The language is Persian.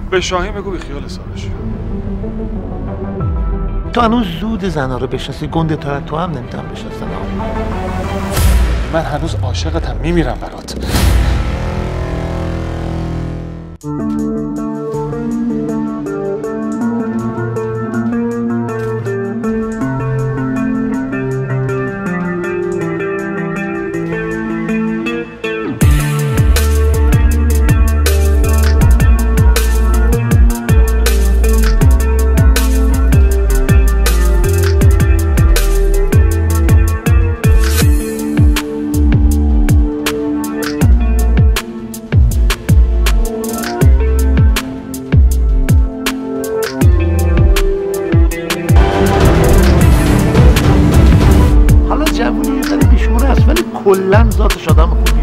به شاهین بگو بی خیال سارش. تو هنوز زود زنا رو بشناسی، گنده تا تو هم نمیتونم بشناسن. من هنوز عاشقتم، میمیرم برات. کلن ذاتش آدم خوبی.